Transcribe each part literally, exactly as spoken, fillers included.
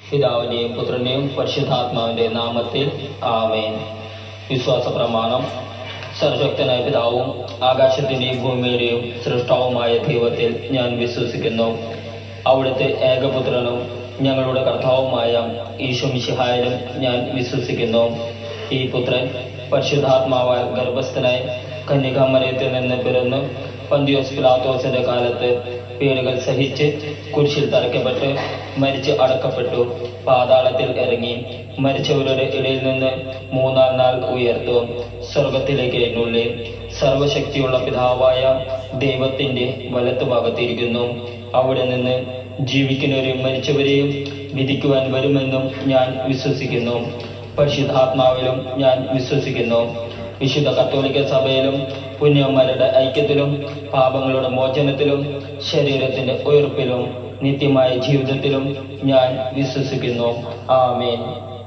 പിതാവിന്റെയും പുത്രന്റെയും പരിശുദ്ധാത്മാവിന്റെ നാമത്തിൽ ആമേൻ. വിശ്വാസ പ്രമാണം. സർവശക്തനായ പിതാവും ആകാശത്തിന്റെയും ഭൂമിയുടെയും സൃഷ്ടാവുമായ ദൈവത്തിൽ ഞാൻ വിശ്വസിക്കുന്നു. അവിടുത്തെ ഏകപുത്രനും ഞങ്ങളുടെ കർത്താവുമായ ഈശോ മിശിഹായിലും ഞാൻ വിശ്വസിക്കുന്നു. ഈ പുത്രൻ പരിശുദ്ധാത്മാവാൽ ഗർഭസ്ഥനായി കന്യകാമറിയത്തിൽ നിന്ന് പിറന്നു പന്തിയോസ് പിലാത്തോസിന്റെ കാലത്ത് പീഡകൾ സഹിച്ച് കുരിശിൽ തറയ്ക്കപ്പെട്ട് മരിച്ച് അടക്കപ്പെട്ടു, പാതാളത്തിൽ ഇറങ്ങി, മരിച്ചവരുടെ ഇടയിൽ നിന്ന് മൂന്നാം നാൾ ഉയർത്തു, സ്വർഗത്തിലേക്ക് എഴുന്നള്ളി, സർവശക്തിയുള്ള പിതാവായ ദൈവത്തിന്റെ വലത്തു ഭാഗത്തിരിക്കുന്നു. അവിടെ നിന്ന് ജീവിക്കുന്നവരെയും മരിച്ചവരെയും വിധിക്കുവാൻ വരുമെന്നും ഞാൻ വിശ്വസിക്കുന്നു. പരിശുദ്ധാത്മാവിലും ഞാൻ വിശ്വസിക്കുന്നു. വിശുദ്ധ കത്തോലിക്ക സഭയിലും പുണ്യന്മാരുടെ ഐക്യത്തിലും പാപങ്ങളുടെ മോചനത്തിലും ശരീരത്തിന്റെ ഉയർപ്പിലും നിത്യമായ ജീവിതത്തിലും ഞാൻ വിശ്വസിക്കുന്നു. ആമേൻ.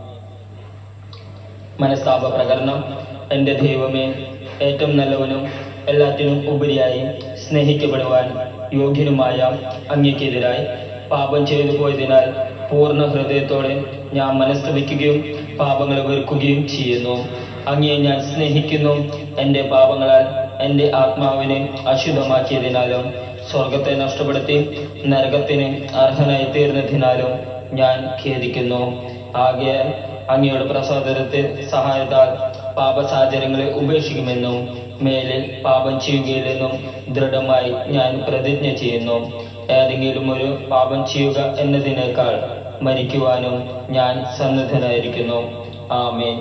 മനസ്താപ പ്രകരണം. എൻ്റെ ദൈവമേ, ഏറ്റവും നല്ലവനും എല്ലാറ്റിനും ഉപരിയായി സ്നേഹിക്കപ്പെടുവാൻ യോഗ്യനുമായ അങ്ങയ്ക്കെതിരായി പാപം ചെയ്തു പോയതിനാൽ പൂർണ്ണ ഹൃദയത്തോടെ ഞാൻ മനസ്തപിക്കുകയും പാപങ്ങളെ വെറുക്കുകയും ചെയ്യുന്നു. അങ്ങയെ ഞാൻ സ്നേഹിക്കുന്നു. എൻ്റെ പാപങ്ങളാൽ എൻ്റെ ആത്മാവിനെ അശുദ്ധമാക്കിയതിനാലും സ്വർഗത്തെ നഷ്ടപ്പെടുത്തി നരകത്തിന് അർഹനായി തീർന്നതിനാലും ഞാൻ ഖേദിക്കുന്നു. ആകയാൽ അങ്ങയുടെ പ്രസാദത്തെ സഹായത്താൽ പാപസാഹചര്യങ്ങളെ ഉപേക്ഷിക്കുമെന്നും മേലിൽ പാപം ചെയ്യുകയില്ലെന്നും ദൃഢമായി ഞാൻ പ്രതിജ്ഞ ചെയ്യുന്നു. ഏതെങ്കിലും ഒരു പാപം ചെയ്യുക എന്നതിനേക്കാൾ മരിക്കുവാനും ഞാൻ സന്നദ്ധനായിരിക്കുന്നു. ആമേൻ.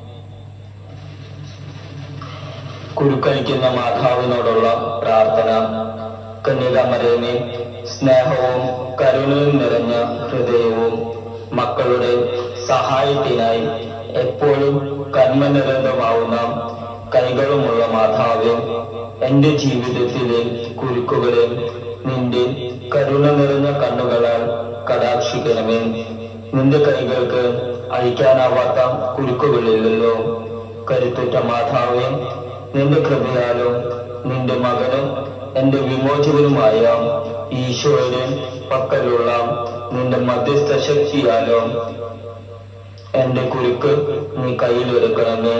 കുരുക്കഴിക്കുന്ന മാതാവിനോടുള്ള പ്രാർത്ഥന. കന്യകാമറിയമേ, സ്നേഹവും കരുണയും നിറഞ്ഞ ഹൃദയവും മക്കളുടെ സഹായത്തിനായി എപ്പോഴും കർമ്മനിരന്തമാവുന്ന കൈകളുമുള്ള മാതാവേ, എൻ്റെ ജീവിതത്തിലെ കുരുക്കുകളെ നിന്റെ കരുണ നിറഞ്ഞ കണ്ണുകളാൽ കടാക്ഷിക്കണമേ. നിന്റെ കൈകൾക്ക് അഴിക്കാനാവാത്ത കുരുക്കുകളില്ലല്ലോ. കരുത്തുറ്റ മാതാവേ, നിന്റെ കൃപയാലും നിന്റെ മകനും എന്റെ വിമോചകനുമായ ഈശോയുടെ പക്കലുള്ള നിന്റെ മധ്യസ്ഥ ശക്തിയാലും എന്റെ കുരുക്ക് നീ കയ്യിലെടുക്കണമേ.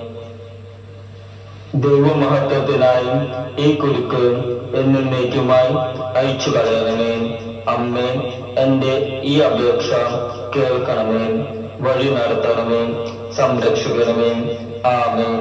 ദൈവമഹത്വത്തിനായി ഈ കുരുക്ക് എന്നേക്കുമായി അയച്ചു കളയണമേ. അമ്മേ, എന്റെ ഈ അപേക്ഷ കേൾക്കണമേ, വഴി നടത്തണമേ, സംരക്ഷിക്കണമേ. ആമേൻ.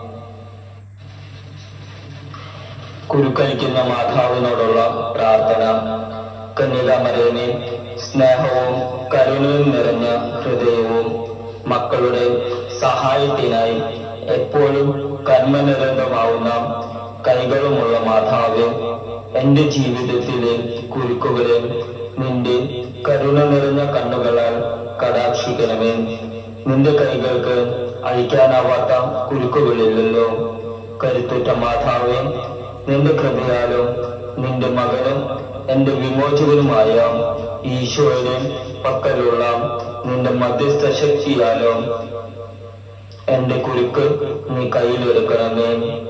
കുരുക്കഴിക്കുന്ന മാതാവിനോടുള്ള പ്രാർത്ഥന. കന്യകാമറിയമേ, സ്നേഹവും കരുണയും നിറഞ്ഞ ഹൃദയവും മക്കളുടെ സഹായത്തിനായി എപ്പോഴും കർമ്മനിരന്തമാവുന്ന കൈകളുമുള്ള മാതാവേ, എൻ്റെ ജീവിതത്തിലെ കുരുക്കുകളെ നിന്റെ കരുണ നിറഞ്ഞ കണ്ണുകളാൽ കടാക്ഷിക്കണമേ. നിന്റെ കൈകൾക്ക് അഴിക്കാനാവാത്ത കുരുക്കുകളില്ലല്ലോ. കരുത്തുറ്റ മാതാവേ, നിന്റെ കൃപയാലും നിന്റെ മകനും എന്റെ വിമോചകനുമായ ഈശോയുടെ പക്കലുള്ള നിന്റെ മധ്യസ്ഥ ശക്തിയാലും എന്റെ കുരുക്ക് നീ കയ്യിലെടുക്കണമേ.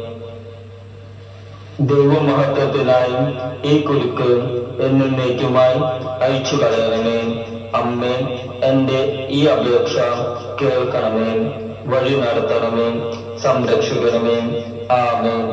ദൈവമഹത്വത്തിനായി ഈ കുരുക്ക് എന്നേക്കുമായി അയച്ചു കളയണമേ. അമ്മേ, എന്റെ ഈ അപേക്ഷ കേൾക്കണമേ, വഴി നടത്തണമേ, സംരക്ഷിക്കണമേ. ആമേൻ.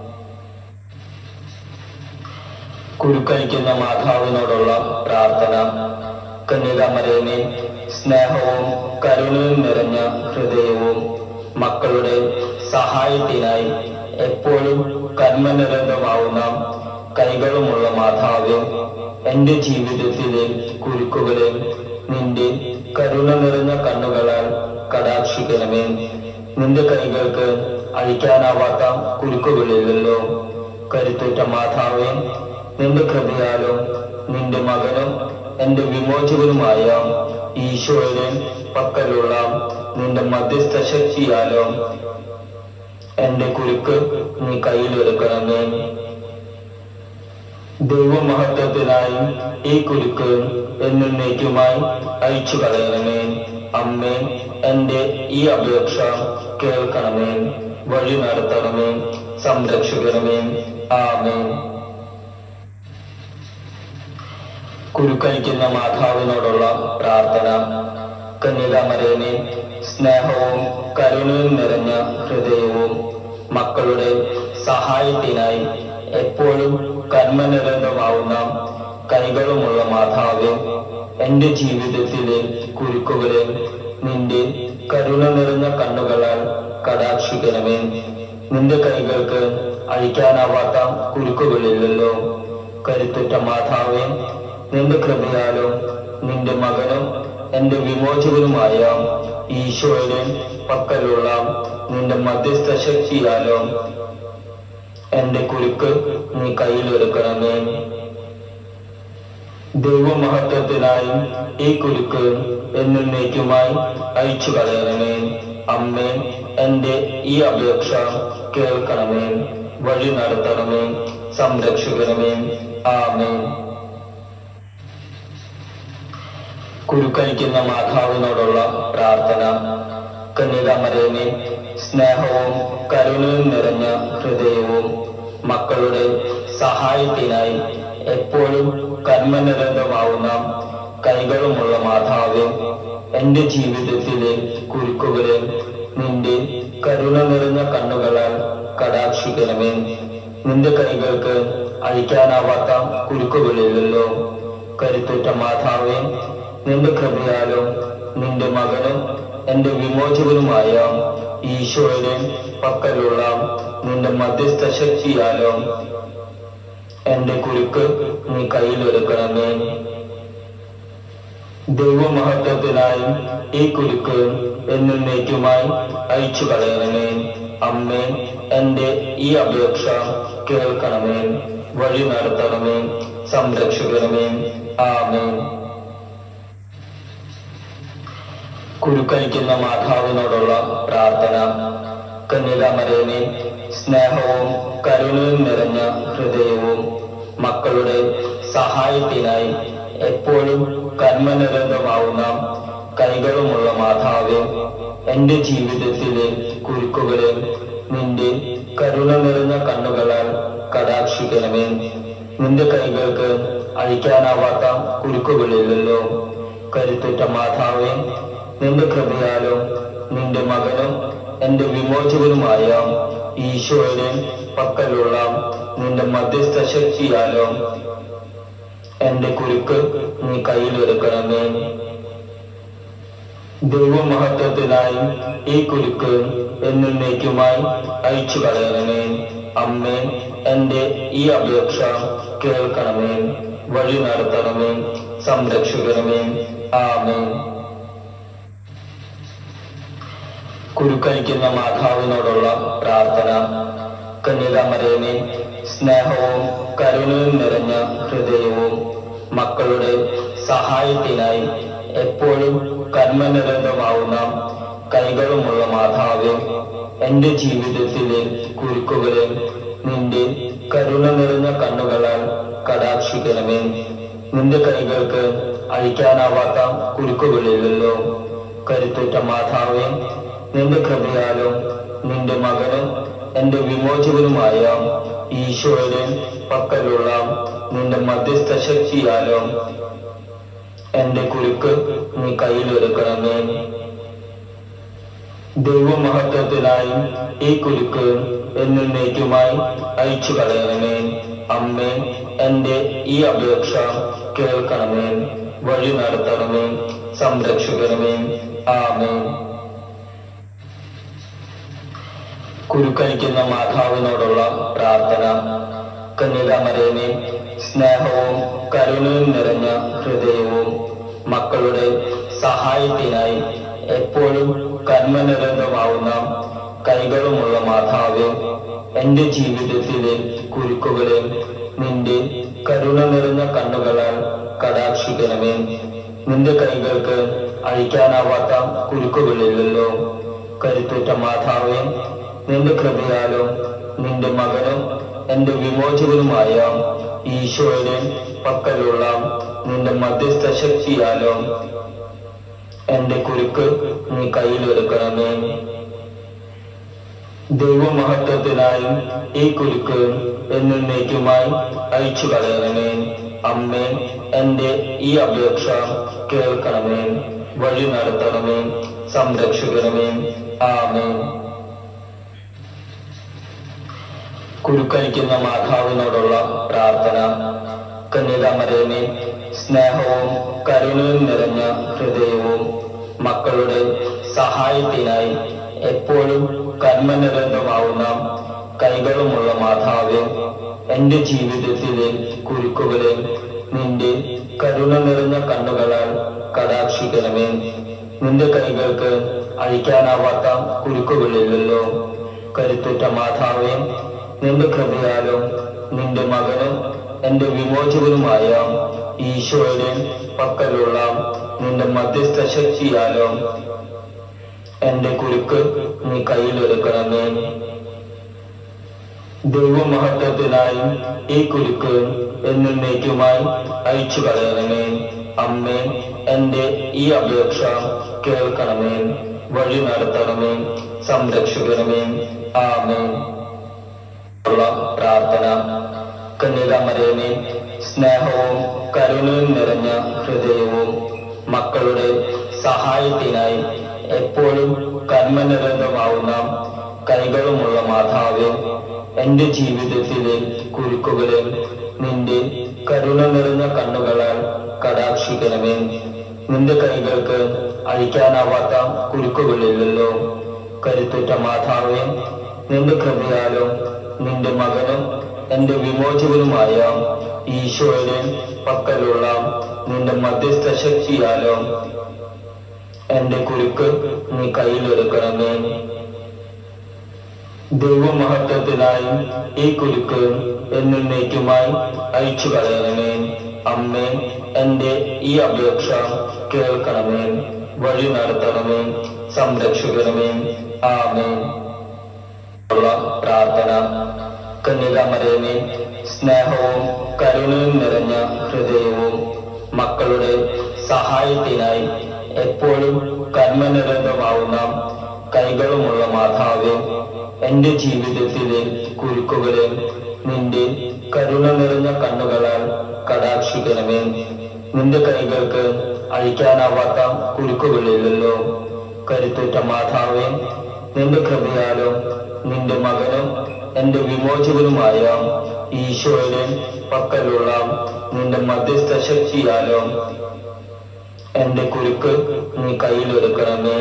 കുരുക്കഴിക്കുന്ന മാതാവിനോടുള്ള പ്രാർത്ഥന. കന്യകാമറിയമേ, സ്നേഹവും കരുണയും നിറഞ്ഞ ഹൃദയവും മക്കളുടെ സഹായത്തിനായി എപ്പോഴും കർമ്മനിരന്തമാവുന്ന കൈകളുമുള്ള മാതാവേ, എൻ്റെ ജീവിതത്തിലെ കുരുക്കുകളെ നിന്റെ കരുണ നിറഞ്ഞ കണ്ണുകളാൽ കടാക്ഷിക്കണമേ. നിന്റെ കൈകൾക്ക് അഴിക്കാനാവാത്ത കുരുക്കുകളില്ലല്ലോ. കരുത്തുറ്റ മാതാവേ, നിന്റെ കൃപയാലും നിന്റെ മകനും എന്റെ വിമോചകനുമായ ഈശോയുടെ പക്കലുള്ള നിന്റെ മധ്യസ്ഥ ശക്തിയാലും എന്റെ കുരുക്ക് നീ കയ്യിലെടുക്കണമേ. ദൈവമഹത്വത്തിനായി ഈ കുരുക്ക് എന്നേക്കുമായി അയച്ചു കളയണമേ. അമ്മേ, എന്റെ ഈ അപേക്ഷ കേൾക്കണമേ, വഴി നടത്തണമേ, സംരക്ഷിക്കണമേ. ആമേൻ. കുരുക്കഴിക്കുന്ന മാതാവിനോടുള്ള പ്രാർത്ഥന. കന്യകാമറിയമേ, സ്നേഹവും കരുണയും നിറഞ്ഞ ഹൃദയവും മക്കളുടെ സഹായത്തിനായി എപ്പോഴും കർമ്മനിരതമാവുന്ന കൈകളുമുള്ള മാതാവേ, എന്റെ ജീവിതത്തിലെ കുരുക്കുകളെ നിന്റെ കരുണ നിറഞ്ഞ കണ്ണുകളാൽ കടാക്ഷിക്കണമേ. നിന്റെ കൈകൾക്ക് അഴിക്കാനാവാത്ത കുരുക്കുകളില്ലല്ലോ. കരുത്തുറ്റ മാതാവേ, നിന്റെ കൃപയാലും നിന്റെ മകനും എന്റെ വിമോചകനുമായ ഈശോയുടെ പക്കലുള്ള നിന്റെ മധ്യസ്ഥ ശക്തിയാലും എന്റെ കുരുക്ക് നീ കയ്യിലെടുക്കണമേ. ദൈവമഹത്വത്തിനായി ഈ കുരുക്ക് എന്നേക്കുമായി അയച്ചു കളയണമേ. അമ്മേ, എന്റെ ഈ അപേക്ഷ കേൾക്കണമേ, വഴി നടത്തണമേ, സംരക്ഷിക്കണമേ. ആമേൻ. കുരുക്കഴിക്കുന്ന മാതാവിനോടുള്ള പ്രാർത്ഥന. കന്യകാമറിയമേ, സ്നേഹവും കരുണയും നിറഞ്ഞ ഹൃദയവും മക്കളുടെ സഹായത്തിനായി എപ്പോഴും കർമ്മനിരതമാവുന്ന കൈകളുമുള്ള മാതാവേ, എന്റെ ജീവിതത്തിലെ കുരുക്കുകളെ നിന്റെ കരുണ നിറഞ്ഞ കണ്ണുകളാൽ കടാക്ഷിക്കണമേ. നിന്റെ കൈകൾക്ക് അഴിക്കാനാവാത്ത കുരുക്കുകളില്ലല്ലോ. കരുത്തുറ്റ മാതാവേ, നിന്റെ കൃപയാലും നിന്റെ മകനും എന്റെ വിമോചകനുമായ ഈശോയുടെ പക്കലുള്ള നിന്റെ മധ്യസ്ഥ ശക്തിയാലും എന്റെ കുരുക്ക് നീ കയ്യിലെടുക്കണമേ. ദൈവമഹത്വത്തിനായി ഈ കുരുക്ക് എന്നേക്കുമായി അയച്ചു കളയണമേ. അമ്മേ, എന്റെ ഈ അപേക്ഷ കേൾക്കണമേ, വഴി നടത്തണമേ, സംരക്ഷിക്കണമേ. ആമേൻ. കുരുക്കഴിക്കുന്ന മാതാവിനോടുള്ള പ്രാർത്ഥന. കന്യകാമറിയമേ, സ്നേഹവും കരുണയും നിറഞ്ഞ ഹൃദയവും മക്കളുടെ സഹായത്തിനായി എപ്പോഴും കർമ്മനിരതമാവുന്ന കൈകളുമുള്ള മാതാവേ, എന്റെ ജീവിതത്തിലെ കുരുക്കുകളെ നിന്റെ കരുണ നിറഞ്ഞ കണ്ണുകളാൽ കടാക്ഷിക്കണമേ. നിന്റെ കൈകൾക്ക് അഴിക്കാനാവാത്ത കുരുക്കുകളില്ലല്ലോ. കരുത്തുറ്റ മാതാവേ, നിന്റെ കൃപയാലും നിന്റെ മകനും എന്റെ വിമോചകനുമായ ഈശോയുടെ പക്കലുള്ള നിന്റെ മധ്യസ്ഥ ശക്തിയാലും എന്റെ കുരുക്ക് നീ കയ്യിലെടുക്കണമേ. ദൈവമഹത്വത്തിനായി ഈ കുരുക്ക് എന്നേക്കുമായി അയച്ചു കളയണമേ. അമ്മേ, എന്റെ ഈ അപേക്ഷ കേൾക്കണമേ, വഴി നടത്തണമേ, സംരക്ഷിക്കണമേ. ആമേൻ. കുരുക്കഴിക്കുന്ന മാതാവിനോടുള്ള പ്രാർത്ഥന. കന്യകാമറിയമേ, സ്നേഹവും കരുണയും നിറഞ്ഞ ഹൃദയവും മക്കളുടെ സഹായത്തിനായി എപ്പോഴും കർമ്മനിരതമാവുന്ന കൈകളുമുള്ള മാതാവേ, എന്റെ ജീവിതത്തിലെ കുരുക്കുകളെ നിന്റെ കരുണ നിറഞ്ഞ കണ്ണുകളാൽ കടാക്ഷിക്കണമേ. നിന്റെ കൈകൾക്ക് അഴിക്കാനാവാത്ത കുരുക്കുകളില്ലല്ലോ. കരുത്തുറ്റ മാതാവേ, നിന്റെ കൃപയാലും നിന്റെ മകനും എന്റെ വിമോചകനുമായ ഈശോയുടെ പക്കലുള്ള നിന്റെ മധ്യസ്ഥ ശക്തിയാലും എന്റെ കുരുക്ക് നീ കയ്യിലെടുക്കണമേ. ദൈവമഹത്വത്തിനായി ഈ കുരുക്ക് എന്നേക്കുമായി അയച്ചു കളയണമേ. അമ്മേ, എന്റെ ഈ അപേക്ഷ കേൾക്കണമേ, വഴി നടത്തണമേ, സംരക്ഷിക്കണമേ. ആമേൻ. കുരുക്കഴിക്കുന്ന മാതാവിനോടുള്ള പ്രാർത്ഥന. കന്യകാമറിയമേ, സ്നേഹവും കരുണയും നിറഞ്ഞ ഹൃദയവും മക്കളുടെ സഹായത്തിനായി എപ്പോഴും കർമ്മനിരതമാവുന്ന കൈകളുമുള്ള മാതാവേ, എന്റെ ജീവിതത്തിലെ കുരുക്കുകളെ നിന്റെ കരുണ നിറഞ്ഞ കണ്ണുകളാൽ കടാക്ഷിക്കണമേ. നിന്റെ കൈകൾക്ക് അഴിക്കാനാവാത്ത കുരുക്കുകളില്ലല്ലോ. കരുത്തുറ്റ മാതാവേ, നിന്റെ കൃപയാലും നിന്റെ മകനും എന്റെ വിമോചകനുമായ ഈശോയുടെ പക്കലുള്ള നിന്റെ മധ്യസ്ഥ ശക്തിയാലും എന്റെ കുരുക്ക് നീ കയ്യിലെടുക്കണമേ. ദൈവമഹത്വത്തിനായി ഈ കുരുക്ക് എന്നേക്കുമായി അയച്ചു കളയണമേ. അമ്മേ എന്റെ ഈ അപേക്ഷ കേൾക്കണമേ, വഴി നടത്തണമേ, സംരക്ഷിക്കണമേ. ആമേൻ. കുരുക്കളിക്കുന്ന മാതാവിനോടുള്ള പ്രാർത്ഥന. കന്യകാമറിയമേ, സ്നേഹവും കരുണയും നിറഞ്ഞ ഹൃദയവും മക്കളുടെ സഹായത്തിനായി എപ്പോഴും കർമ്മനിരന്തമാവുന്ന കൈകളുമുള്ള മാതാവേ, എന്റെ ജീവിതത്തിലെ കുരുക്കുകളെ നിന്റെ കരുണ നിറഞ്ഞ കണ്ണുകളാൽ കടാക്ഷിക്കണമേ. നിന്റെ കൈകൾക്ക് അഴിക്കാനാവാത്ത കുരുക്കുകളില്ലല്ലോ. കരുത്തുറ്റ മാതാവേ, നിന്റെ കൃപയാലും നിന്റെ മകനും എന്റെ വിമോചകനുമായ ഈശോയുടെ പക്കലുള്ള നിന്റെ മധ്യസ്ഥ ശക്തിയാലും എന്റെ കുരുക്ക് നീ കയ്യിലെടുക്കണമേ. ദൈവമഹത്വത്തിനായി ഈ കുരുക്ക് എന്നേക്കുമായി അയച്ചു കളയണമേ. അമ്മേ എന്റെ ഈ അപേക്ഷ കേൾക്കണമേ, വഴി നടത്തണമേ, സംരക്ഷിക്കണമേ. ആമേൻ. പ്രാർത്ഥന. കന്യകാമറിയമേ, സ്നേഹവും കരുണയും നിറഞ്ഞ ഹൃദയവും മക്കളുടെ സഹായത്തിനായി എപ്പോഴും കർമ്മനിരന്തമാവുന്ന കൈകളുമുള്ള മാതാവേ, എന്റെ ജീവിതത്തിലെ കുരുക്കുകളെ നിന്റെ കരുണ നിറഞ്ഞ കണ്ണുകളാൽ കടാക്ഷിക്കണമേ. നിന്റെ കൈകൾക്ക് അഴിക്കാനാവാത്ത കുരുക്കുകളില്ലല്ലോ. കരുത്തുറ്റ മാതാവേ, നിന്റെ കൃപയാലും നിന്റെ മകനും എന്റെ വിമോചകനുമായ ഈശോയുടെ പക്കലുള്ള നിന്റെ മധ്യസ്ഥ ശക്തിയാലും എന്റെ കുരുക്ക് നീ കയ്യിലെടുക്കണമേ. ദൈവമഹത്വത്തിനായി ഈ കുരുക്ക് എന്നേക്കുമായി അയച്ചു കളയണമേ. അമ്മേ എന്റെ ഈ അപേക്ഷ കേൾക്കണമേ, വഴി നടത്തണമേ, സംരക്ഷിക്കണമേ. ആമേൻ. പ്രാർത്ഥന. കന്യകാമറിയമേ, സ്നേഹവും കരുണയും നിറഞ്ഞ ഹൃദയവും മക്കളുടെ സഹായത്തിനായി എപ്പോഴും കർമ്മനിരന്തമാവുന്ന കൈകളുമുള്ള മാതാവേ, എന്റെ ജീവിതത്തിലെ കുരുക്കുകളെ നിന്റെ കരുണ നിറഞ്ഞ കണ്ണുകളാൽ കടാക്ഷിക്കണമേ. നിന്റെ കൈകൾക്ക് അഴിക്കാനാവാത്ത കുരുക്കുകളില്ലല്ലോ. കരുത്തുറ്റ മാതാവേ, നിന്റെ കൃപയാലും നിന്റെ മകനും എന്റെ വിമോചകനുമായ ഈശോയുടെ പക്കലുള്ള നിന്റെ മധ്യസ്ഥ ശക്തിയാലും എന്റെ കുരുക്ക് നീ കയ്യിലെടുക്കണമേ.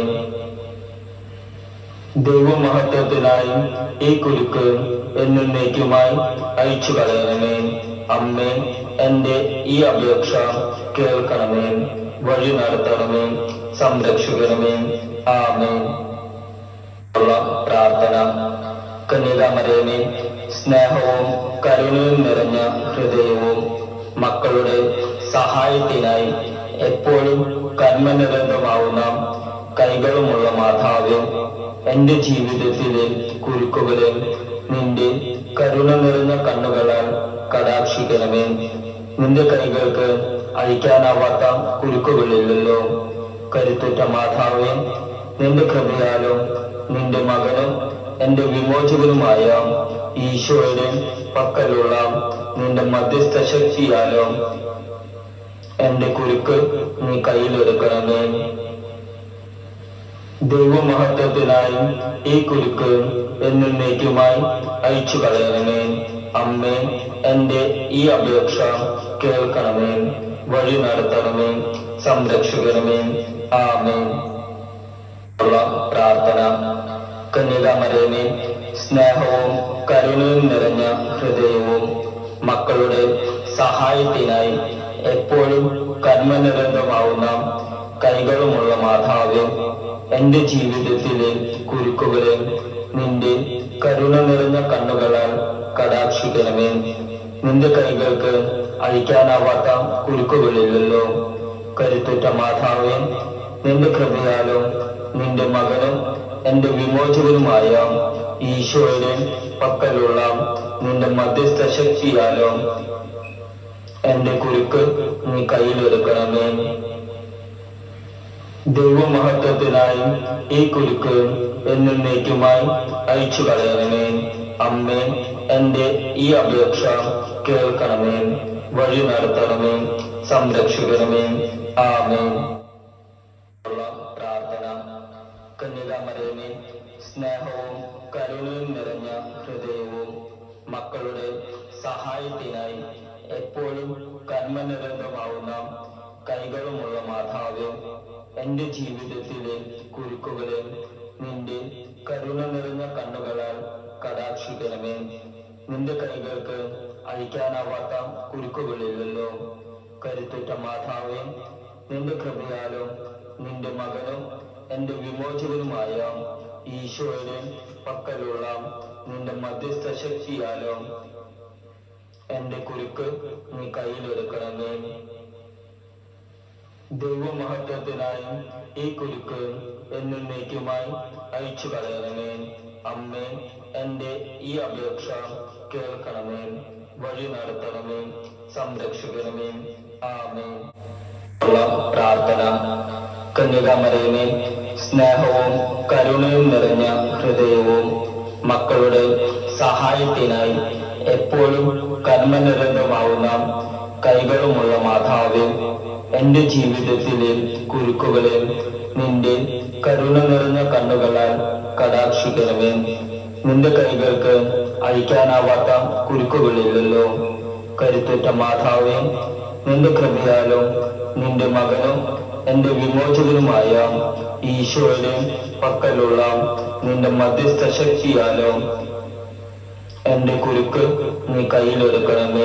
ദൈവമഹത്വത്തിനായി ഈ കുരുക്ക് എന്നേക്കുമായി അയച്ചു കളയണമേ. അമ്മേ എന്റെ ഈ അപേക്ഷ കേൾക്കണമേ, വഴി നടത്തണമേ, സംരക്ഷിക്കണമേ. ആമേൻ. പ്രാർത്ഥന. കന്യകാമറിയമേ, സ്നേഹവും കരുണയും നിറഞ്ഞ ഹൃദയവും മക്കളുടെ സഹായത്തിനായി എപ്പോഴും കർമ്മനിരന്തമാവുന്ന കൈകളുമുള്ള മാതാവേ, എന്റെ ജീവിതത്തിലെ കുരുക്കുകളെ നിന്റെ കരുണ നിറഞ്ഞ കണ്ണുകളാൽ കടാക്ഷിക്കണമേ. നിന്റെ കൈകൾക്ക് അഴിക്കാനാവാത്ത കുരുക്കുകളില്ലല്ലോ. കരുത്തുറ്റ മാതാവേ, നിന്റെ കൃപയാലും നിന്റെ മകനും എന്റെ വിമോചകനുമായ ഈശോയുടെ പക്കലുള്ള നിന്റെ മധ്യസ്ഥ ശക്തിയാലും എന്റെ കുരുക്ക് നീ കയ്യിലെടുക്കണമേ. ദൈവമഹത്വത്തിനായി ഈ കുരുക്ക് എന്നേക്കുമായി അയച്ചു കളയണമേ. അമ്മേ എന്റെ ഈ അപേക്ഷ കേൾക്കണമേ, വഴി നടത്തണമേ, സംരക്ഷിക്കണമേ. ആമേൻ. പ്രാർത്ഥന. കന്യകാമറിയമേ, സ്നേഹവും കരുണയും നിറഞ്ഞ ഹൃദയവും മക്കളുടെ സഹായത്തിനായി എപ്പോഴും കർമ്മനിരന്തമാവുന്ന കൈകളുമുള്ള മാതാവേ, എന്റെ ജീവിതത്തിലെ കുരുക്കുകളെ നിന്റെ കരുണ നിറഞ്ഞ കണ്ണുകളാൽ കടാക്ഷിക്കണമേ. നിന്റെ കൈകൾക്ക് അഴിക്കാനാവാത്ത കുരുക്കുകളില്ലല്ലോ. കരുത്തുറ്റ മാതാവേ, നിന്റെ കൃപയാലും നിന്റെ മകനും എന്റെ വിമോചകനുമായ ഈശോയുടെ പക്കലുള്ള നിന്റെ മധ്യസ്ഥ ശക്തിയാലും എന്റെ കുരുക്ക് നീ കയ്യിലെടുക്കണമേ. ദൈവമഹത്വത്തിനായി ഈ കുരുക്ക് എന്നേക്കുമായി അയച്ചു കളയണമേ. അമ്മേ എന്റെ ഈ അപേക്ഷ കേൾക്കണമേ, വഴി നടത്തണമേ, സംരക്ഷിക്കണമേ. ആമേൻ. പ്രാർത്ഥന. കന്യകാമറിയമേ, സ്നേഹവും കരുണയും നിറഞ്ഞ ഹൃദയവും മക്കളുടെ സഹായത്തിനായി എപ്പോഴും കർമ്മനിരന്തമാവുന്ന കൈകളുമുള്ള മാതാവേ, എന്റെ ജീവിതത്തിലെ കുരുക്കുകളെ നിന്റെ കരുണ നിറഞ്ഞ കണ്ണുകളാൽ കടാക്ഷിക്കണമേ. നിന്റെ കൈകൾക്ക് അഴിക്കാനാവാത്ത കുരുക്കുകളില്ലല്ലോ. കരുത്തുറ്റ മാതാവേ, നിന്റെ കൃപയാലും നിന്റെ മകനും എന്റെ വിമോചകനുമായ ഈശോയുടെ പക്കലുള്ള നിന്റെ മധ്യസ്ഥ ശക്തിയാലും എന്റെ കുരുക്ക് നീ കയ്യിലെടുക്കണമേ. ദൈവമഹത്വത്തിനായി ഈ കുരുക്ക് എന്നേക്കുമായി അയച്ചു കളയണമേ. അമ്മേ, എന്റെ ഈ അപേക്ഷ കേൾക്കണമേ, വഴി നടത്തണമേ, സംരക്ഷിക്കണമേ. ആമേൻ. പ്രാർത്ഥന. കന്യകാമറിയമേ, സ്നേഹവും കരുണയും നിറഞ്ഞ ഹൃദയവും മക്കളുടെ സഹായത്തിനായി എപ്പോഴും കർമ്മനിരന്തമാവുന്ന കൈകളുമുള്ള മാതാവേ, എന്റെ ജീവിതത്തിലെ കുരുക്കുകളെ നിന്റെ കരുണ നിറഞ്ഞ കണ്ണുകളാൽ കടാക്ഷിക്കണമേ. നിന്റെ കൈകൾക്ക് അഴിക്കാനാവാത്ത കുരുക്കുകളില്ലല്ലോ. കരുത്തുറ്റ മാതാവേ, നിന്റെ കൃപയാലും നിന്റെ മകനും എന്റെ വിമോചകനുമായ ഈശോയുടെ പക്കലുള്ള നിന്റെ മധ്യസ്ഥ ശക്തിയാലും എന്റെ കുരുക്ക് നീ കയ്യിലെടുക്കണമേ.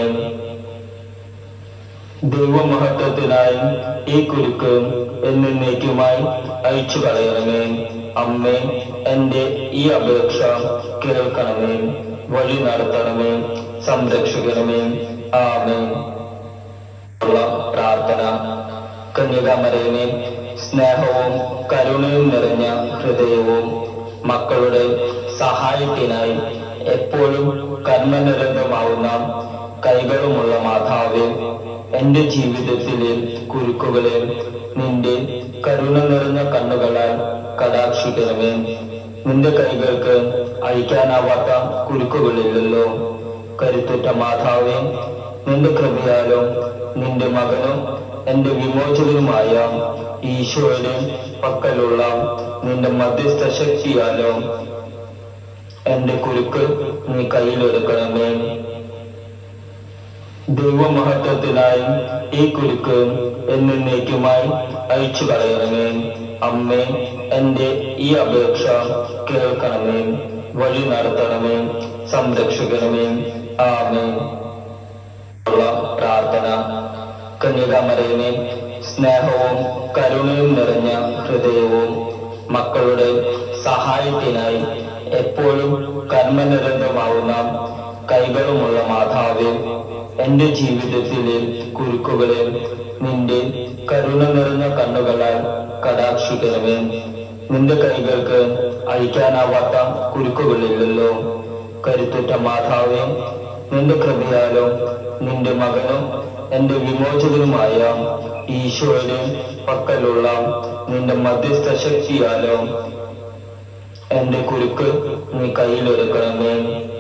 ദൈവമഹത്വത്തിനായി ഈ കുരുക്ക് എന്നേക്കുമായി അയച്ചു കളയണമേ. അമ്മേ, എന്റെ ഈ അപേക്ഷ കേൾക്കണമേ, വഴി നടത്തണമേ, സംരക്ഷിക്കണമേ. ആമേൻ. പ്രാർത്ഥന. കന്യകാമറിയമേ, സ്നേഹവും കരുണയും നിറഞ്ഞ ഹൃദയവും മക്കളുടെ സഹായത്തിനായി എപ്പോഴും കർമ്മനിരന്തമാവുന്ന കൈകളുമുള്ള മാതാവേ, എന്റെ ജീവിതത്തിലെ കുരുക്കുകളെ നിന്റെ കരുണ നിറഞ്ഞ കണ്ണുകളാൽ കടാക്ഷിക്കണമേ. നിന്റെ കൈകൾക്ക് അഴിക്കാനാവാത്ത കുരുക്കുകളില്ലല്ലോ. കരുത്തുറ്റ മാതാവേ, നിന്റെ കൃപയാലും നിന്റെ മകനും എന്റെ വിമോചകനുമായ ഈശോയുടെ പക്കലുള്ള നിന്റെ മധ്യസ്ഥ ശക്തിയാലും എന്റെ കുരുക്ക് നീ കയ്യിലെടുക്കണമേ. ദൈവമഹത്വത്തിനായി ഈ കുരുക്ക് എന്നേക്കുമായി അയച്ചു കളയണമേ. അമ്മേ, എന്റെ ഈ അപേക്ഷ കേൾക്കണമേ, വഴി നടത്തണമേ, സംരക്ഷിക്കണമേ. ആമേൻ. പ്രാർത്ഥന. കന്യകാമറിയമേ, സ്നേഹവും കരുണയും നിറഞ്ഞ ഹൃദയവും മക്കളുടെ സഹായത്തിനായി എപ്പോഴും കർമ്മനിരന്തമാവുന്ന കൈകളുമുള്ള മാതാവേ, എന്റെ ജീവിതത്തിലെ കുരുക്കുകളെ നിന്റെ കരുണ നിറഞ്ഞ കണ്ണുകളാൽ കടാക്ഷിക്കണമേ. നിന്റെ കൈകൾക്ക് അഴിക്കാനാവാത്ത കുരുക്കുകളില്ലല്ലോ. കരുത്തുറ്റ മാതാവേ, നിന്റെ കൃപയാലും നിന്റെ മകനും എന്റെ വിമോചകനുമായ ഈശോയുടെ പക്കലുള്ള നിന്റെ മധ്യസ്ഥ ശക്തിയാലും എന്റെ കുരുക്ക് നീ കയ്യിലെടുക്കണമേ.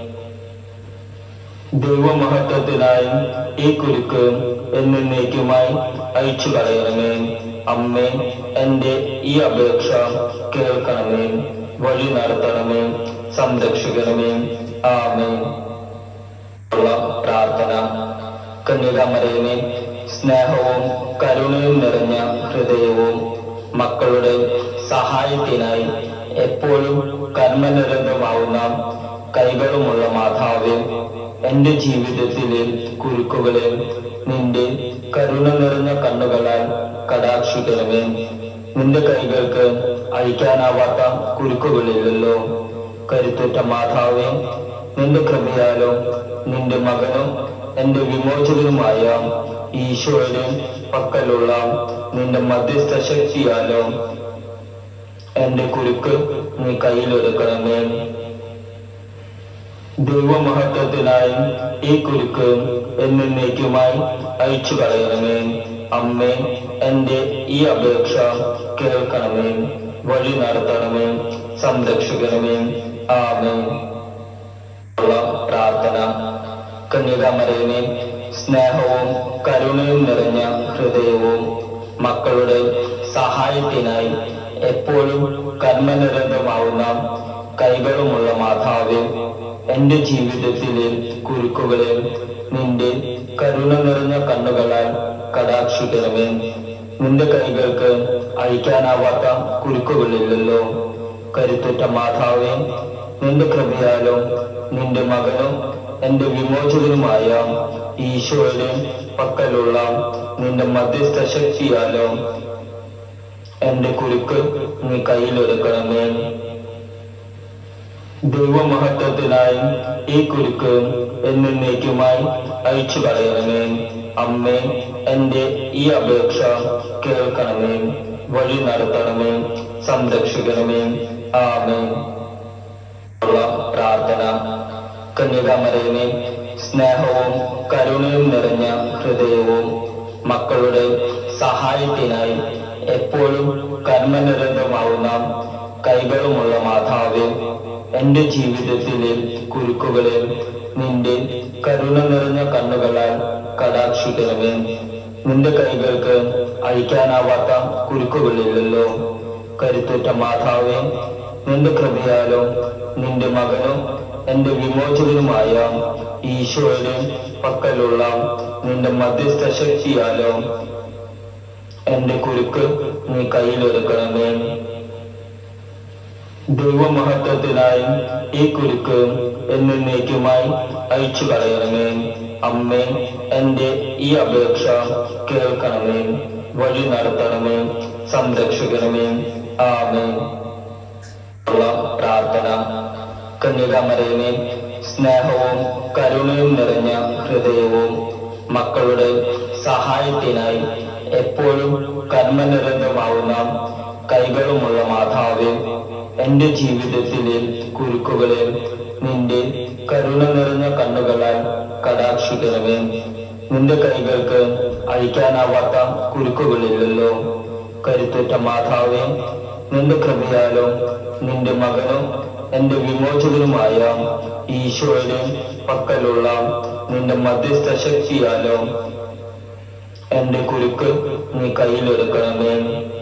ദൈവമഹത്വത്തിനായി ഈ കുരുക്ക് എന്നേക്കുമായി അയച്ചു കളയണമേ. അമ്മേ, എന്റെ ഈ അപേക്ഷ കേൾക്കണമേ, വഴി നടത്തണമേ, സംരക്ഷിക്കണമേ. ആമേൻ. പ്രാർത്ഥന. കന്യകാമറിയമേ, സ്നേഹവും കരുണയും നിറഞ്ഞ ഹൃദയവും മക്കളുടെ സഹായത്തിനായി എപ്പോഴും കർമ്മനിരന്തമാവുന്ന കൈകളുമുള്ള മാതാവേ, എന്റെ ജീവിതത്തിലെ കുരുക്കുകളെ നിന്റെ കരുണ നിറഞ്ഞ കണ്ണുകളാൽ കടാക്ഷിക്കണമേ. നിന്റെ കൈകൾക്ക് അഴിക്കാനാവാത്ത കുരുക്കുകളില്ലല്ലോ. കരുത്തുറ്റ മാതാവേ, നിന്റെ കൃപയാലും നിന്റെ മകനും എന്റെ വിമോചകനുമായ ഈശോയുടെ പക്കലുള്ള നിന്റെ മധ്യസ്ഥ ശക്തിയാലും എന്റെ കുരുക്ക് നീ കയ്യിലെടുക്കണമേ. ദൈവമഹത്വത്തിനായി ഈ കുരുക്ക് എന്നേക്കുമായി അയച്ചു കളയണമേ. അമ്മേ, എന്റെ ഈ അപേക്ഷ കേൾക്കണമേ, വഴി നടത്തണമേ, സംരക്ഷിക്കണമേ. ആമേൻ. പ്രാർത്ഥന. കന്യകാമറിയമേ, സ്നേഹവും കരുണയും നിറഞ്ഞ ഹൃദയവും മക്കളുടെ സഹായത്തിനായി എപ്പോഴും കർമ്മനിരതമാവുന്ന കൈകളുമുള്ള മാതാവേ, എന്റെ ജീവിതത്തിലെ കുരുക്കുകളെ നിന്റെ കരുണ നിറഞ്ഞ കണ്ണുകളാൽ കടാക്ഷിക്കണമേ. നിന്റെ കൈകൾക്ക് അഴിക്കാനാവാത്ത കുരുക്കുകളില്ലല്ലോ. കരുത്തുറ്റ മാതാവേ, നിന്റെ കൃപയാലും നിന്റെ മകനും എന്റെ വിമോചകനുമായ ഈശോയുടെ പക്കലുള്ള നിന്റെ മധ്യസ്ഥ ശക്തിയാലും എന്റെ കുരുക്ക് നീ കയ്യിലെടുക്കണമേ. ദൈവമഹത്വത്തിനായി ഈ കുരുക്ക് എന്നേക്കുമായി അയച്ചു കളയണമേ. അമ്മേ, എന്റെ ഈ അപേക്ഷ കേൾക്കണമേ, വഴി നടത്തണമേ, സംരക്ഷിക്കണമേ. ആമേൻ. പ്രാർത്ഥന. കന്യകാമറിയമേ, സ്നേഹവും കരുണയും നിറഞ്ഞ ഹൃദയവും മക്കളുടെ സഹായത്തിനായി എപ്പോഴും കർമ്മനിരതമാവുന്ന കൈകളുമുള്ള മാതാവേ, എന്റെ ജീവിതത്തിലെ കുരുക്കുകളെ നിന്റെ കരുണ നിറഞ്ഞ കണ്ണുകളാൽ കടാക്ഷിക്കണമേ. നിന്റെ കൈകൾക്ക് അഴിക്കാനാവാത്ത കുരുക്കുകളില്ലല്ലോ. കരുത്തുറ്റ മാതാവേ, നിന്റെ കൃപയാലും നിന്റെ മകനും എന്റെ വിമോചകനുമായ ഈശോയുടെ പക്കലുള്ള നിന്റെ മധ്യസ്ഥ ശക്തിയാലും എന്റെ കുരുക്ക് നീ കയ്യിലെടുക്കണമേ. ദൈവമഹത്വത്തിനായി ഈ കുരുക്ക് എന്നേക്കുമായി അയച്ചു കളയണമേ. അമ്മേ, എന്റെ ഈ അപേക്ഷ കേൾക്കണമേ, വഴി നടത്തണമേ, സംരക്ഷിക്കണമേ. ആമേൻ. പ്രാർത്ഥന. കന്യകാമറിയമേ, സ്നേഹവും കരുണയും നിറഞ്ഞ ഹൃദയവും മക്കളുടെ സഹായത്തിനായി എപ്പോഴും കർമ്മനിരതമാവുന്ന കൈകളുമുള്ള മാതാവേ, എന്റെ ജീവിതത്തിലെ കുരുക്കുകളെ നിന്റെ കരുണ നിറഞ്ഞ കണ്ണുകളാൽ കടാക്ഷിക്കണമേ. നിന്റെ കൈകൾക്ക് അഴിക്കാനാവാത്ത കുരുക്കുകളില്ലല്ലോ. കരുത്തുറ്റ മാതാവേ, നിന്റെ കൃപയാലും നിന്റെ മകനും എന്റെ വിമോചകനുമായ ഈശോയുടെ പക്കലുള്ള നിന്റെ മധ്യസ്ഥ ശക്തിയാലും എന്റെ കുരുക്ക് നീ കയ്യിലെടുക്കണമേ.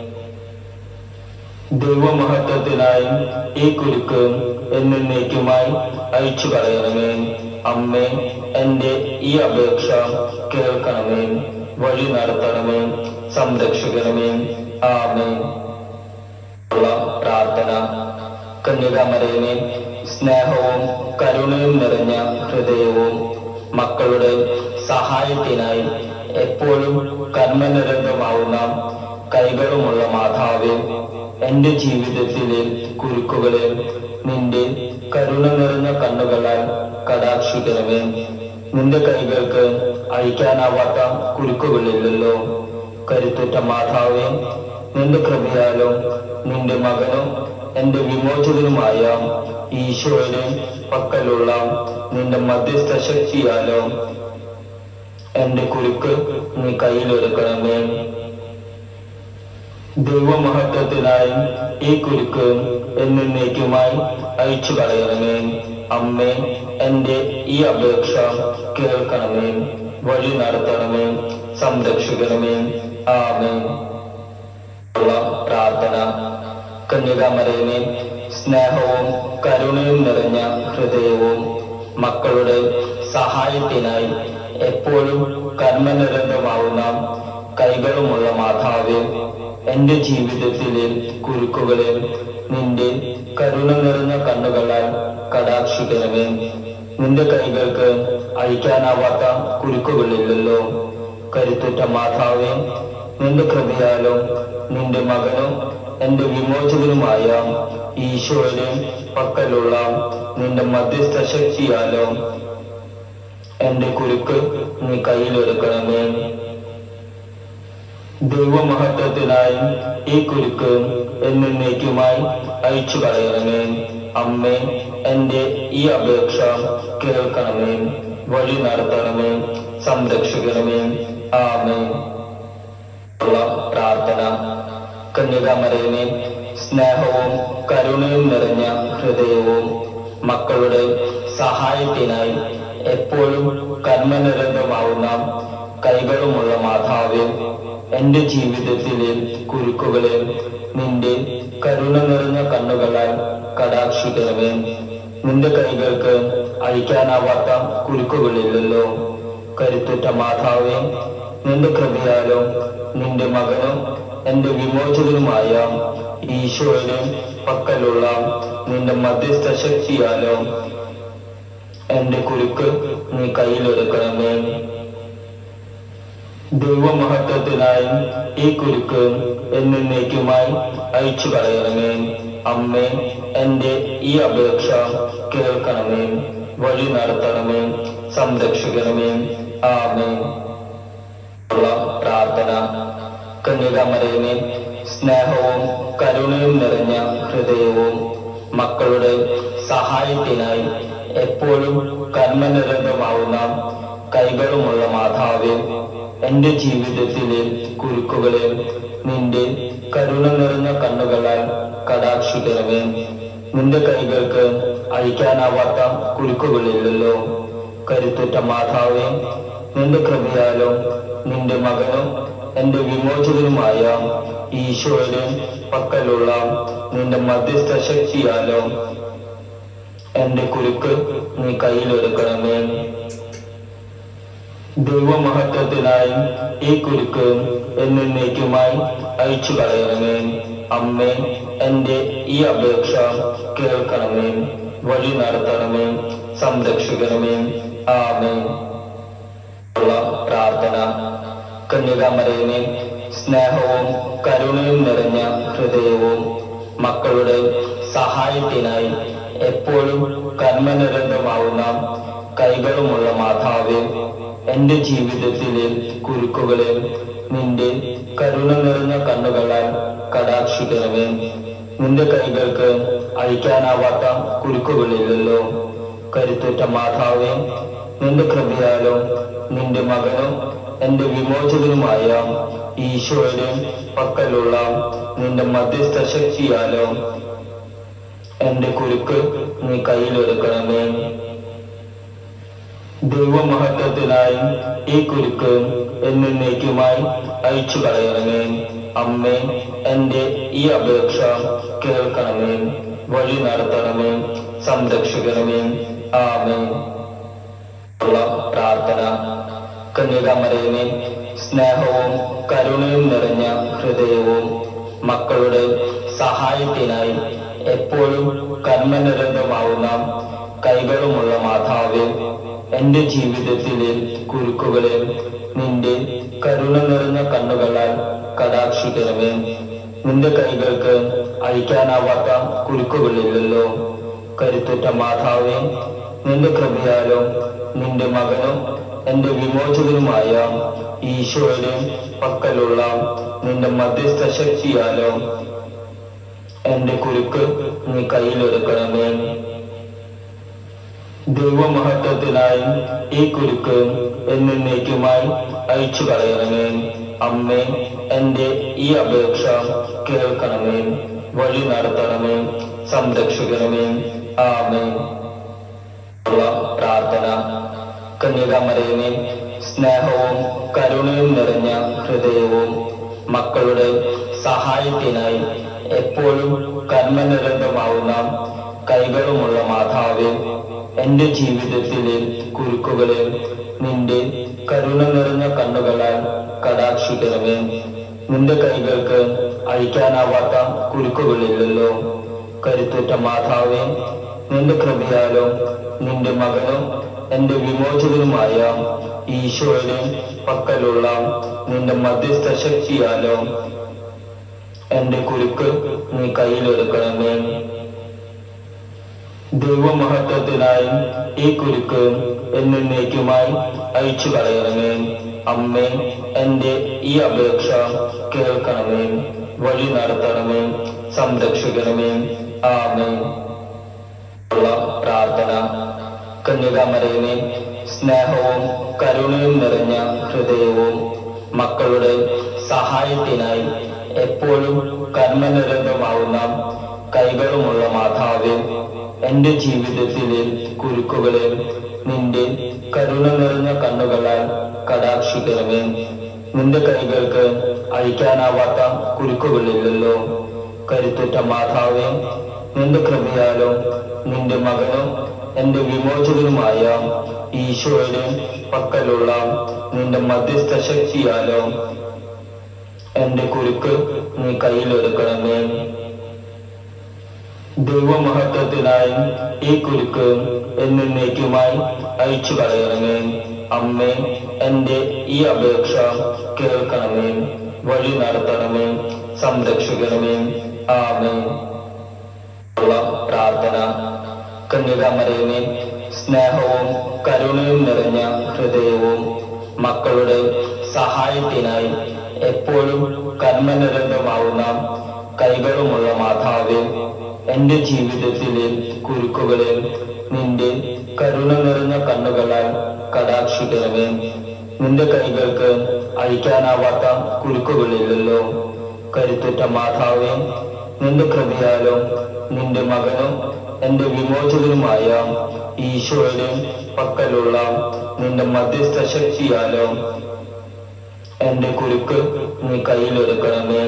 ദൈവമഹത്വത്തിനായി ഈ കുരുക്ക് എന്നേക്കുമായി അയച്ചു കളയണമേ. അമ്മേ, എന്റെ ഈ അപേക്ഷ കേൾക്കണമേ, വഴി നടത്തണമേ, സംരക്ഷിക്കണമേ. ആമേൻ. പ്രാർത്ഥന. കന്യകാമറിയമേ, സ്നേഹവും കരുണയും നിറഞ്ഞ ഹൃദയവും മക്കളുടെ സഹായത്തിനായി എപ്പോഴും കർമ്മനിരതമാവുന്ന കൈകളുമുള്ള മാതാവേ, എന്റെ ജീവിതത്തിലെ കുരുക്കുകളെ നിന്റെ കരുണ നിറഞ്ഞ കണ്ണുകളാൽ കടാക്ഷിക്കണമേ. നിന്റെ കൈകൾക്ക് അഴിക്കാനാവാത്ത കുരുക്കുകളില്ലല്ലോ. കരുത്തുറ്റ മാതാവേ, നിന്റെ കൃപയാലും നിന്റെ മകനും എന്റെ വിമോചകനുമായ ഈശോയുടെ പക്കലുള്ള നിന്റെ മധ്യസ്ഥ ശക്തിയാലും എന്റെ കുരുക്ക് നീ കയ്യിലെടുക്കണമേ. ദൈവമഹത്വത്തിനായി ഈ കുരുക്ക് എന്നേക്കുമായി അയച്ചു കളയണമേ. അമ്മേ, എന്റെ ഈ അപേക്ഷ കേൾക്കണമേ, വഴി നടത്തണമേ, സംരക്ഷിക്കണമേ. ആമേൻ. പ്രാർത്ഥന. കന്യകാമറിയമേ, സ്നേഹവും കരുണയും നിറഞ്ഞ ഹൃദയവും മക്കളുടെ സഹായത്തിനായി എപ്പോഴും കർമ്മനിരതമാവുന്ന കൈകളുമുള്ള മാതാവേ, എന്റെ ജീവിതത്തിലെ കുരുക്കുകളെ നിന്റെ കരുണ നിറഞ്ഞ കണ്ണുകളാൽ കടാക്ഷിക്കണമേ. നിന്റെ കൈകൾക്ക് അഴിക്കാനാവാത്ത കുരുക്കുകളില്ലല്ലോ. കരുത്തുറ്റ മാതാവേ, നിന്റെ കൃപയാലും നിന്റെ മകനും എന്റെ വിമോചകനുമായ ഈശോയുടെ പക്കലുള്ള നിന്റെ മധ്യസ്ഥ ശക്തിയാലും എന്റെ കുരുക്ക് നീ കയ്യിലെടുക്കണമേ. ദൈവമഹത്വത്തിനായി ഈ കുരുക്ക് എന്നേക്കുമായി അയച്ചു കളയണമേ. അമ്മേ, എന്റെ ഈ അപേക്ഷ കേൾക്കണമേ, വഴി നടത്തണമേ, സംരക്ഷിക്കണമേ. ആമേൻ. പ്രാർത്ഥന. കന്യകാമറിയമേ, സ്നേഹവും കരുണയും നിറഞ്ഞ ഹൃദയവും മക്കളുടെ സഹായത്തിനായി എപ്പോഴും കർമ്മനിരതമാവുന്ന കൈകളുമുള്ള മാതാവേ, എന്റെ ജീവിതത്തിലെ കുരുക്കുകളെ നിന്റെ കരുണ നിറഞ്ഞ കണ്ണുകളാൽ കടാക്ഷിക്കണമേ. നിന്റെ കൈകൾക്ക് അഴിക്കാനാവാത്ത കുരുക്കുകളില്ലല്ലോ. കരുത്തുറ്റ മാതാവേ, നിന്റെ കൃപയാലും നിന്റെ മകനും എന്റെ വിമോചകനുമായ ഈശോയുടെ പക്കലുള്ള നിന്റെ മധ്യസ്ഥ ശക്തിയാലും എന്റെ കുരുക്ക് നീ കയ്യിലെടുക്കണമേ. ദൈവമഹത്വത്തിനായി ഈ കുരുക്ക് എന്നേക്കുമായി അയച്ചു കളയണമേ. അമ്മേ, എന്റെ ഈ അപേക്ഷ കേൾക്കണമേ, വഴി നടത്തണമേ, സംരക്ഷിക്കണമേ. ആമേൻ. പ്രാർത്ഥന. കന്യകാമറിയമേ, സ്നേഹവും കരുണയും നിറഞ്ഞ ഹൃദയവും മക്കളുടെ സഹായത്തിനായി എപ്പോഴും കർമ്മനിരതമാവുന്ന കൈകളുമുള്ള മാതാവേ, എന്റെ ജീവിതത്തിലെ കുരുക്കുകളെ നിന്റെ കരുണ നിറഞ്ഞ കണ്ണുകളാൽ കടാക്ഷിക്കണമേ. നിന്റെ കൈകൾക്ക് അഴിക്കാനാവാത്ത കുരുക്കുകളില്ലല്ലോ. കരുത്തുറ്റ മാതാവേ, നിന്റെ കൃപയാലും നിന്റെ മകനും എന്റെ വിമോചകനുമായ ഈശോയുടെ പക്കലുള്ള നിന്റെ മധ്യസ്ഥ ശക്തിയാലും എന്റെ കുരുക്ക് നീ കയ്യിലെടുക്കണമേ. ദൈവമഹത്വത്തിനായി ഈ കുരുക്ക് എന്നേക്കുമായി അയച്ചു കളയണമേ. അമ്മേ, എന്റെ ഈ അപേക്ഷ കേൾക്കണമേ, വഴി നടത്തണമേ, സംരക്ഷിക്കണമേ. ആമേൻ. പ്രാർത്ഥന. കന്യകാമറിയമേ, സ്നേഹവും കരുണയും നിറഞ്ഞ ഹൃദയവും മക്കളുടെ സഹായത്തിനായി എപ്പോഴും കർമ്മനിരതമാവുന്ന കൈകളുമുള്ള മാതാവേ, എന്റെ ജീവിതത്തിലെ കുരുക്കുകളെ നിന്റെ കരുണ നിറഞ്ഞ കണ്ണുകളാൽ കടാക്ഷിക്കണമേ. നിന്റെ കൈകൾക്ക് അഴിക്കാനാവാത്ത കുരുക്കുകളില്ലല്ലോ. കരുത്തുറ്റ മാതാവേ, നിന്റെ കൃപയാലും നിന്റെ മകനും എന്റെ വിമോചകനുമായ ഈശോയുടെ പക്കലുള്ള നിന്റെ മധ്യസ്ഥ ശക്തിയാലും എന്റെ കുരുക്ക് നീ കയ്യിലെടുക്കണമേ. ദൈവമഹത്വത്തിനായി ഈ കുരുക്ക് എന്നേക്കുമായി അയച്ചു കളയണമേ. അമ്മേ, എന്റെ ഈ അപേക്ഷ കേൾക്കണമേ, വഴി നടത്തണമേ, സംരക്ഷിക്കണമേ. ആമേൻ. പ്രാർത്ഥന. കന്യകാമറിയമേ, സ്നേഹവും കരുണയും നിറഞ്ഞ ഹൃദയവും മക്കളുടെ സഹായത്തിനായി എപ്പോഴും കർമ്മനിരതമാവുന്ന കൈകളുമുള്ള മാതാവേ, എന്റെ ജീവിതത്തിലെ കുരുക്കുകളെ നിന്റെ കരുണ നിറഞ്ഞ കണ്ണുകളാൽ കടാക്ഷിക്കണമേ. നിന്റെ കൈകൾക്ക് അഴിക്കാനാവാത്ത കുരുക്കുകളില്ലല്ലോ. കരുത്തുറ്റ മാതാവേ, നിന്റെ കൃപയാലും നിന്റെ മകനും എന്റെ വിമോചകനുമായ ഈശോയുടെ പക്കലുള്ള നിന്റെ മധ്യസ്ഥ ശക്തിയാലും എന്റെ കുരുക്ക് നീ കയ്യിലെടുക്കണമേ. ദൈവമഹത്വത്തിനായി ഈ കുരുക്ക് എന്നേക്കുമായി അയച്ചു കളയണമേ. അമ്മേ, എന്റെ ഈ അപേക്ഷ കേൾക്കണമേ, വഴി നടത്തണമേ, സംരക്ഷിക്കണമേ. ആമേൻ. പ്രാർത്ഥന. കന്യകാമറിയമേ, സ്നേഹവും കരുണയും നിറഞ്ഞ ഹൃദയവും മക്കളുടെ സഹായത്തിനായി എപ്പോഴും കർമ്മനിരതമാവുന്ന കൈകളുമുള്ള മാതാവേ, എന്റെ ജീവിതത്തിലെ കുരുക്കുകളെ നിന്റെ കരുണ നിറഞ്ഞ കണ്ണുകളാൽ കടാക്ഷിക്കണമേ. നിന്റെ കൈകൾക്ക് അഴിക്കാനാവാത്ത കുരുക്കുകളില്ലല്ലോ. കരുത്തുറ്റ മാതാവേ, നിന്റെ കൃപയാലും നിന്റെ മകനും എന്റെ വിമോചകനുമായ ഈശോയുടെ പക്കലുള്ള നിന്റെ മധ്യസ്ഥ ശക്തിയാലും എന്റെ കുരുക്ക് നീ കയ്യിലെടുക്കണമേ. ദൈവമഹത്വത്തിനായി ഈ കുരുക്ക് എന്നേക്കുമായി അയച്ചു കളയണമേ. അമ്മേ, എന്റെ ഈ അപേക്ഷ കേൾക്കണമേ, വഴി നടത്തണമേ, സംരക്ഷിക്കണമേ. ആമേൻ. പ്രാർത്ഥന. കന്യകാമറിയമേ, സ്നേഹവും കരുണയും നിറഞ്ഞ ഹൃദയവും മക്കളുടെ സഹായത്തിനായി എപ്പോഴും കർമ്മനിരതമാവുന്ന കൈകളുമുള്ള മാതാവേ, എന്റെ ജീവിതത്തിലെ കുരുക്കുകളെ നിന്റെ കരുണ നിറഞ്ഞ കണ്ണുകളാൽ കടാക്ഷിക്കണമേ. നിന്റെ കൈകൾക്ക് അഴിക്കാനാവാത്ത കുരുക്കുകളില്ലല്ലോ. കരുത്തുറ്റ മാതാവേ, നിന്റെ കൃപയാലും നിന്റെ മകനും എന്റെ വിമോചകനുമായ ഈശോയുടെ പക്കലുള്ള നിന്റെ മധ്യസ്ഥ ശക്തിയാലോ എന്റെ കുരുക്ക് നീ കയ്യിലെടുക്കണമേ. ദൈവമഹത്വത്തിനായി ഈ കുരുക്ക് എന്നേക്കുമായി അയച്ചു കളയണമേ. അമ്മേ, എന്റെ ഈ അപേക്ഷ കേൾക്കണമേ, വഴി നടത്തണമേ, സംരക്ഷിക്കണമേ. ആമേൻ. പ്രാർത്ഥന. കന്യകാമറിയമേ, സ്നേഹവും കരുണയും നിറഞ്ഞ ഹൃദയവും മക്കളുടെ സഹായത്തിനായി എപ്പോഴും കർമ്മനിരതമാവുന്ന കൈകളുമുള്ള മാതാവേ, എന്റെ ജീവിതത്തിലെ കുരുക്കുകളെ നിന്റെ കരുണ നിറഞ്ഞ കണ്ണുകളാൽ കടാക്ഷിക്കണമേ. നിന്റെ കൈകൾക്ക് അഴിക്കാനാവാത്ത കുരുക്കുകളില്ലല്ലോ. കരുത്തുറ്റ മാതാവേ, നിന്റെ കൃപയാലും നിന്റെ മകനും എന്റെ വിമോചകനുമായ ഈശോയുടെ പക്കലുള്ള നിന്റെ മധ്യസ്ഥ ശക്തിയാലോ എന്റെ കുരുക്ക് നീ കയ്യിലെടുക്കണമേ.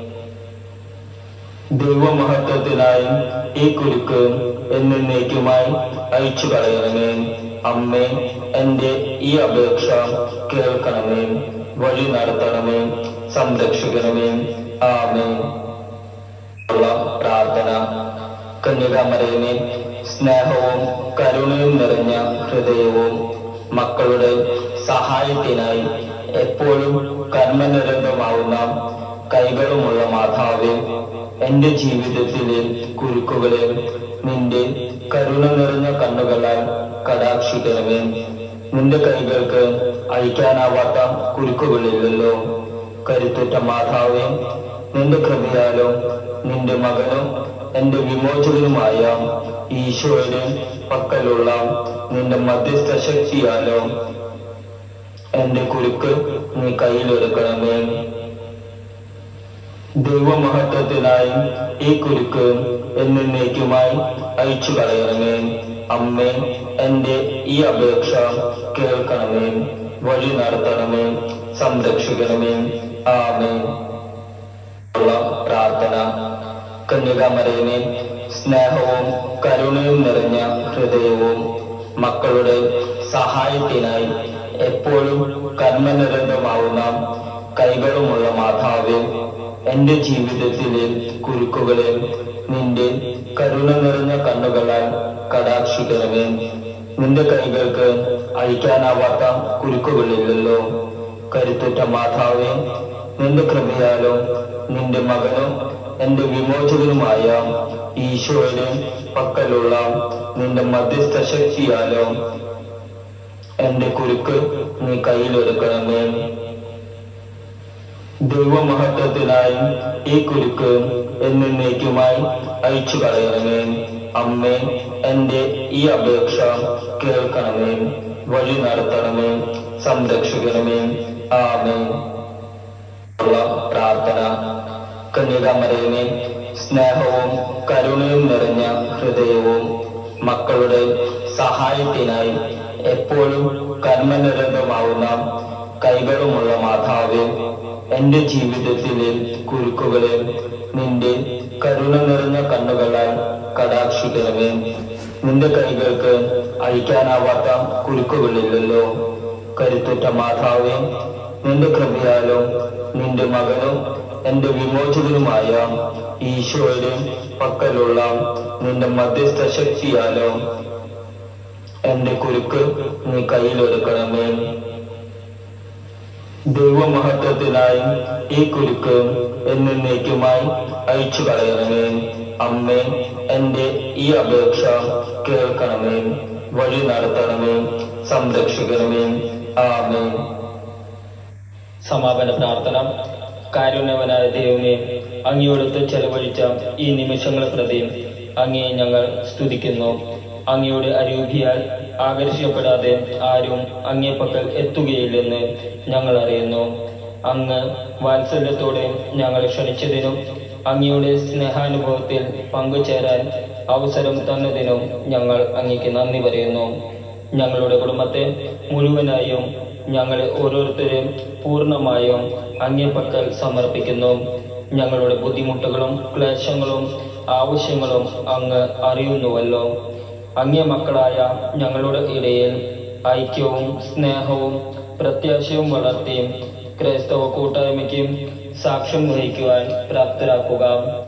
ദൈവമഹത്വത്തിനായി ഈ കുരുക്ക് എന്നേക്കുമായി അയച്ചു കളയണമേ. അമ്മേ, എന്റെ ഈ അപേക്ഷ കേൾക്കണമേ, വഴി നടത്തണമേ, സംരക്ഷിക്കണമേ. ആമേൻ. പ്രാർത്ഥന. കന്യകാമറിയമേ, സ്നേഹവും കരുണയും നിറഞ്ഞ ഹൃദയവും മക്കളുടെ സഹായത്തിനായി എപ്പോഴും കർമ്മനിരതമാവുന്ന കൈകളുമുള്ള മാതാവേ, എന്റെ ജീവിതത്തിലെ കുരുക്കുകളെ നിന്റെ കരുണ നിറഞ്ഞ കണ്ണുകളാൽ കടാക്ഷിക്കണമേ. നിന്റെ കൈകൾക്ക് അഴിക്കാനാവാത്ത കുരുക്കുകളില്ലല്ലോ. കരുത്തുറ്റ മാതാവേ, നിന്റെ കൃപയാലും നിന്റെ മകനും എന്റെ വിമോചകനുമായ ഈശോയുടെ പക്കലുള്ള നിന്റെ മധ്യസ്ഥ ശക്തിയാലോ എന്റെ കുരുക്ക് നീ കയ്യിലെടുക്കണമേ. ദൈവമഹത്വത്തിനായി ഈ കുരുക്ക് എന്നേക്കുമായി അയച്ചു കളയണമേ. അമ്മേ, എന്റെ ഈ അപേക്ഷ കേൾക്കണമേ, വഴി നടത്തണമേ, സംരക്ഷിക്കണമേ. ആമേൻ. പ്രാർത്ഥന. കന്യകാമറിയമേ, സ്നേഹവും കരുണയും നിറഞ്ഞ ഹൃദയവും മക്കളുടെ സഹായത്തിനായി എപ്പോഴും കർമ്മനിരതമാവുന്ന കൈകളുമുള്ള മാതാവേ, എന്റെ ജീവിതത്തിലെ കുരുക്കുകളെ നിന്റെ കരുണ നിറഞ്ഞ കണ്ണുകളാൽ കടാക്ഷിക്കണമേ. നിന്റെ കൈകൾക്ക് അഴിക്കാനാവാത്ത കുരുക്കുകളില്ലല്ലോ. കരുത്തുറ്റ മാതാവേ, നിന്റെ കൃപയാലും നിന്റെ മകനും എന്റെ വിമോചകനുമായ ഈശോയുടെ പക്കലുള്ള നിന്റെ മധ്യസ്ഥ ശക്തിയാലോ എന്റെ കുരുക്ക് നീ കയ്യിലെടുക്കണമേ. ദൈവമഹത്വത്തിനായി ഈ കുരുക്ക് എന്നേക്കുമായി അയച്ചു കളയണമേ. അമ്മേ, എന്റെ ഈ അപേക്ഷ കേൾക്കണമേ, വഴി നടത്തണമേ, സംരക്ഷിക്കണമേ. ആമേൻ. പ്രാർത്ഥന. കന്യകാമറിയമേ, സ്നേഹവും കരുണയും നിറഞ്ഞ ഹൃദയവും മക്കളുടെ സഹായത്തിനായി എപ്പോഴും കർമ്മനിരതമാവുന്ന കൈകളുമുള്ള മാതാവേ, എന്റെ ജീവിതത്തിലെ കുരുക്കുകളെ നിന്റെ കരുണ നിറഞ്ഞ കണ്ണുകളാൽ കടാക്ഷിക്കണമേ. നിന്റെ കൈകൾക്ക് അഴിക്കാനാവാത്ത കുരുക്കുകളില്ലല്ലോ. കരുത്തുറ്റ മാതാവേ, നിന്റെ കൃപയാലും നിന്റെ മകനും എന്റെ വിമോചകനുമായ ഈശോയുടെ പക്കലുള്ള നിന്റെ മധ്യസ്ഥ ശക്തിയാലോ എന്റെ കുരുക്ക് നീ കയ്യിലെടുക്കണമേ. ദൈവമഹത്വത്തിനായി ഈ കുരുക്ക് എന്നേക്കുമായി അയച്ചു കളയണമേ. അമ്മേ, എന്റെ ഈ അപേക്ഷ കേൾക്കണമേ, വഴി നടത്തണമേ, സംരക്ഷിക്കണമേ. ആമേൻ. സമാപന പ്രാർത്ഥന. കാരുണ്യവനായ ദൈവമേ, അങ്ങയോടൊത്ത് ചെലവഴിച്ച ഈ നിമിഷങ്ങളെ പ്രതി അങ്ങയെ ഞങ്ങൾ സ്തുതിക്കുന്നു. അങ്ങയുടെ അരൂപിയാൽ ആകർഷിക്കപ്പെടാതെ ആരും അങ്ങേ പക്കൽ എത്തുകയില്ലെന്ന് ഞങ്ങൾ അറിയുന്നു. അങ്ങ് വാത്സല്യത്തോടെ ഞങ്ങളെ ക്ഷണിച്ചതിനും അങ്ങയുടെ സ്നേഹാനുഭവത്തിൽ പങ്കുചേരാൻ അവസരം തന്നതിനും ഞങ്ങൾ അങ്ങയ്ക്ക് നന്ദി പറയുന്നു. ഞങ്ങളുടെ കുടുംബത്തെ മുഴുവനായും ഞങ്ങളെ ഓരോരുത്തരെയും പൂർണ്ണമായും അങ്ങേ പക്കൽ സമർപ്പിക്കുന്നു. ഞങ്ങളുടെ ബുദ്ധിമുട്ടുകളും ക്ലേശങ്ങളും ആവശ്യങ്ങളും അങ്ങ് അറിയുന്നുവല്ലോ. അങ്ങേ മക്കളായ ഞങ്ങളുടെ ഇടയിൽ ഐക്യവും സ്നേഹവും പ്രത്യാശയും വളർത്തി ക്രൈസ്തവ കൂട്ടായ്മയ്ക്ക് സാക്ഷ്യം വഹിക്കുവാൻ പ്രാപ്തരാക്കുക.